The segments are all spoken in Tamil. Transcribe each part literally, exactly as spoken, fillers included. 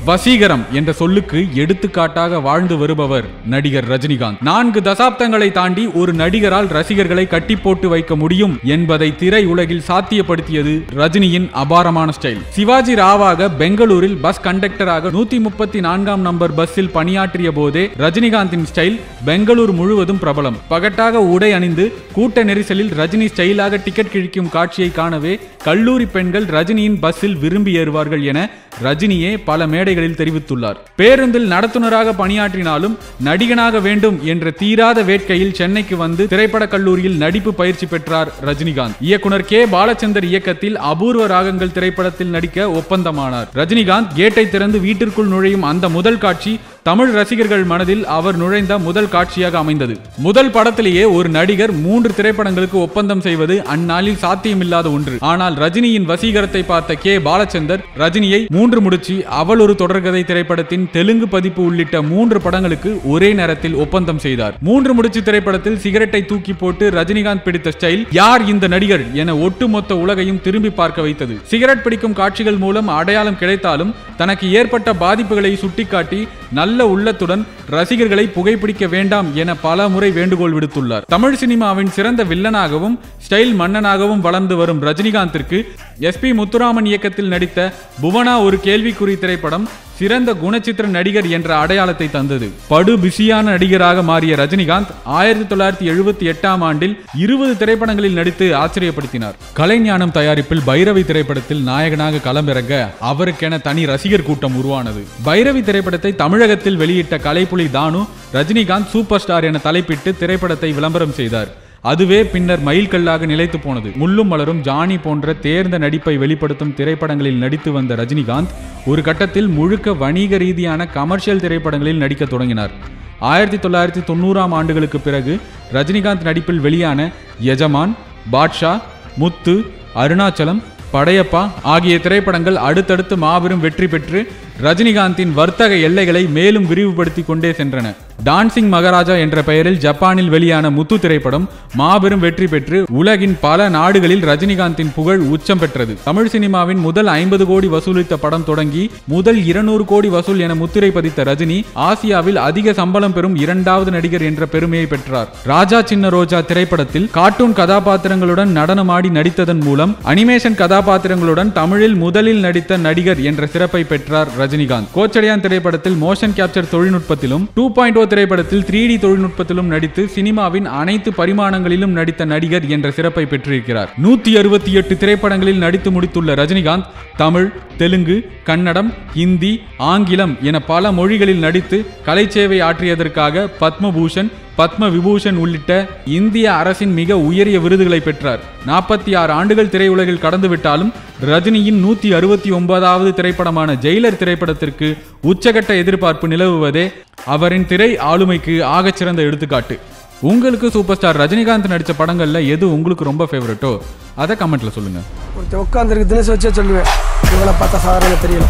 வசீகரம் என்ற சொல்லுக்கு எடுத்துக்காட்டாக வாழ்ந்து வருபவர் நடிகர் ரஜினிகாந்த். நான்கு தசாப்தங்களை தாண்டி ஒரு நடிகரால் ரசிகர்களை கட்டி போட்டு வைக்க முடியும் என்பதை திரை உலகில் சாத்தியப்படுத்தியது ரஜினியின் அபாரமான ஸ்டைல். சிவாஜி ராவாக பெங்களூரில் பஸ் கண்டக்டராக நூத்தி முப்பத்தி நான்காம் நம்பர் பஸ்ஸில் பணியாற்றிய போதே ரஜினிகாந்தின் ஸ்டைல் பெங்களூர் முழுவதும் பிரபலம். பகட்டாக உடை அணிந்து கூட்ட நெரிசலில் ரஜினி ஸ்டைலாக டிக்கெட் கிழிக்கும் காட்சியை காணவே கல்லூரி பெண்கள் ரஜினியின் பஸ்ஸில் விரும்பி ஏறுவார்கள் என ரஜினியே பல மேடைகளில் தெரிவித்துள்ளார். பேருந்தில் நடத்துனராக பணியாற்றினாலும் நடிகனாக வேண்டும் என்ற தீராத வேட்கையில் சென்னைக்கு வந்து திரைப்பட கல்லூரியில் நடிப்பு பயிற்சி பெற்றார் ரஜினிகாந்த். இயக்குனர் கே பாலச்சந்தர் இயக்கத்தில் அபூர்வ ராகங்கள் திரைப்படத்தில் நடிக்க ஒப்பந்தமானார். ரஜினிகாந்த் கேட்டை திறந்து வீட்டிற்குள் நுழையும் அந்த முதல் காட்சி தமிழ் ரசிகர்கள் மனதில் அவர் நுழைந்த முதல் காட்சியாக அமைந்தது. முதல் படத்திலேயே ஒரு நடிகர் மூன்று திரைப்படங்களுக்கு ஒப்பந்தம் செய்வது அந்நாளில் சாத்தியமில்லாத ஒன்று. ஆனால் ரஜினியின் வசீகரத்தை பார்த்த கே பாலச்சந்தர் ரஜினியை மூன்று முடிச்சு அவள் ஒரு தொடர்கதை திரைப்படத்தின் தெலுங்கு பதிப்பு உள்ளிட்ட மூன்று படங்களுக்கு ஒரே நேரத்தில் ஒப்பந்தம் செய்தார். மூன்று முடிச்சு திரைப்படத்தில் சிகரெட்டை தூக்கி போட்டு ரஜினிகாந்த் பிடித்த ஸ்டைல் யார் இந்த நடிகர் என ஒட்டுமொத்த உலகையும் திரும்பி பார்க்க வைத்தது. சிகரெட் பிடிக்கும் காட்சிகள் மூலம் அடையாளம் கிடைத்தாலும் தனக்கு ஏற்பட்ட பாதிப்புகளை சுட்டிக்காட்டி நல்ல உள்ளத்துடன் ரசிகர்களை புகைப்பிடிக்க வேண்டாம் என பல முறை வேண்டுகோள் விடுத்துள்ளார். தமிழ் சினிமாவின் சிறந்த வில்லனாகவும் ஸ்டைல் மன்னனாகவும் வளர்ந்து வரும் ரஜினிகாந்திற்கு எஸ் பி முத்துராமன் இயக்கத்தில் நடித்த புவனா ஒரு கேள்விக்குறி திரைப்படம் சிறந்த குணச்சித்திர நடிகர் என்ற அடையாளத்தை தந்தது. படு பிஸியான நடிகராக மாறிய ரஜினிகாந்த் ஆயிரத்தி தொள்ளாயிரத்தி எழுபத்தி எட்டாம் ஆண்டில் இருபது திரைப்படங்களில் நடித்து ஆச்சரியப்படுத்தினார். கலைஞானம் தயாரிப்பில் பைரவி திரைப்படத்தில் நாயகனாக களமிறங்க அவருக்கென தனி ரசிகர் கூட்டம் உருவானது. பைரவி திரைப்படத்தை தமிழகத்தில் வெளியிட்ட கலைப்புலி தானு ரஜினிகாந்த் சூப்பர் ஸ்டார் என தலைப்பிட்டு திரைப்படத்தை விளம்பரம் செய்தார். அதுவே பின்னர் மைல்கல்லாக நிலைத்து போனது. முள்ளும் மலரும், ஜானி போன்ற தேர்ந்த நடிப்பை வெளிப்படுத்தும் திரைப்படங்களில் நடித்து வந்த ரஜினிகாந்த் ஒரு கட்டத்தில் முழுக்க வணிக ரீதியான கமர்ஷியல் திரைப்படங்களில் நடிக்க தொடங்கினார். ஆயிரத்தி தொள்ளாயிரத்தி தொண்ணூறாம் ஆண்டுகளுக்கு பிறகு ரஜினிகாந்த் நடிப்பில் வெளியான யஜமான், பாட்ஷா, முத்து, அருணாச்சலம், படையப்பா ஆகிய திரைப்படங்கள் அடுத்தடுத்து மாபெரும் வெற்றி பெற்று ரஜினிகாந்தின் வர்த்தக எல்லைகளை மேலும் விரிவுபடுத்தி கொண்டே சென்றன. டான்சிங் மகாராஜா என்ற பெயரில் ஜப்பானில் வெளியான முத்து திரைப்படம் மாபெரும் வெற்றி பெற்று உலகின் பல நாடுகளில் ரஜினிகாந்தின் புகழ் உச்சம் பெற்றது. தமிழ் சினிமாவின் முதல் ஐம்பது கோடி வசூலித்த படம் தொடங்கி முதல் இருநூறு கோடி வசூல் என முத்திரை பதித்த ரஜினி ஆசியாவில் அதிக சம்பளம் பெறும் இரண்டாவது நடிகர் என்ற பெருமையை பெற்றார். ராஜா சின்ன ரோஜா திரைப்படத்தில் கார்ட்டூன் கதாபாத்திரங்களுடன் நடனமாடி நடித்ததன் மூலம் அனிமேஷன் கதாபாத்திரங்களுடன் தமிழில் முதலில் நடித்த நடிகர் என்ற சிறப்பை பெற்றார் ரஜினிகாந்த். கோச்சடையான் திரைப்படத்தில் மோஷன் கேப்சர் தொழில்நுட்பத்திலும் டூ பாயிண்ட் ஓ திரைப்படத்தில் த்ரீ டி தொழில்நுட்பத்திலும் நடித்து சினிமாவின் அனைத்து பரிமாணங்களிலும் நடித்த நடிகர் என்ற சிறப்பை பெற்றிருக்கிறார். நூத்தி அறுபத்தி எட்டு திரைப்படங்களில் நடித்து முடித்துள்ள ரஜினிகாந்த் தமிழ், தெலுங்கு, கன்னடம், ஹிந்தி, ஆங்கிலம் என பல மொழிகளில் நடித்து கலைச்சேவை ஆற்றியதற்காக பத்மபூஷன், பத்ம விபூஷன் உள்ளிட்ட இந்திய அரசின் மிக உயரிய விருதுகளை பெற்றார். நாற்பத்தி ஆறு ஆண்டுகள் திரையுலகில் கடந்துவிட்டாலும் ரஜினியின் நூத்தி அறுபத்தி ஒன்பதாவது திரைப்படமான ஜெயிலர் திரைப்படத்திற்கு உச்சகட்ட எதிர்பார்ப்பு நிலவுவதே அவரின் திரை ஆளுமைக்கு ஆகச்சிறந்த எடுத்துக்காட்டு. உங்களுக்கு சூப்பர் ஸ்டார் ரஜினிகாந்த் நடித்த படங்கள்ல எது உங்களுக்கு ரொம்ப ஃபேவரட்டோ அதை கமெண்ட்ல சொல்லுங்க. உட்காந்துருக்கு தினசு வச்சே சொல்லுவேன், இவங்களை பார்த்தா சாதாரண தெரியல.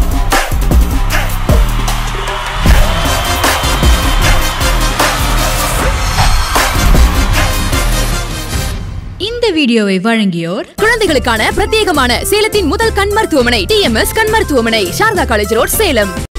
இந்த வீடியோவை வழங்கியோர் குழந்தைகளுக்கான பிரத்யேகமான சேலத்தின் முதல் கண் மருத்துவமனை டி எம் எஸ் கண் மருத்துவமனை, சாரதா காலேஜ் ரோட், சேலம்.